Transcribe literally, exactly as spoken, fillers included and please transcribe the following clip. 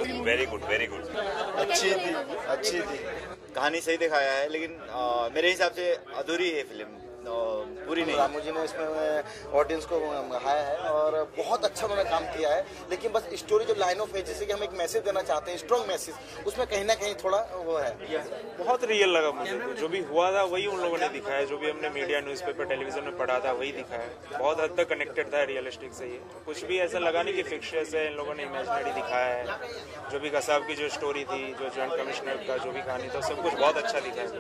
Very good very good. अच्छी थी अच्छी थी कहानी सही दिखाया है, लेकिन आ, मेरे हिसाब से अधूरी है फिल्म, पूरी नहीं। रामू जी ने इसमें ऑडियंस को हाया है और बहुत अच्छा उन्होंने काम किया है, लेकिन बस स्टोरी जो लाइन ऑफ है, जैसे कि हम एक मैसेज देना चाहते हैं, स्ट्रॉन्ग मैसेज, उसमें कहीं ना कहीं थोड़ा वो है। बहुत रियल लगा मुझे, तो जो भी हुआ था वही उन लोगों ने दिखाया, जो भी हमने मीडिया न्यूज़पेपर टेलीविजन में पढ़ा था वही दिखाया। बहुत हद तक कनेक्टेड था रियलिस्टिक से, ये कुछ भी ऐसा लगा नहीं कि फिक्शियस है, इन लोगों ने इमेजिनरी दिखाया है। जो भी कसाब की जो स्टोरी थी, जो जॉइंट कमिश्नर का जो भी कहानी था, सब कुछ बहुत अच्छा दिखाया।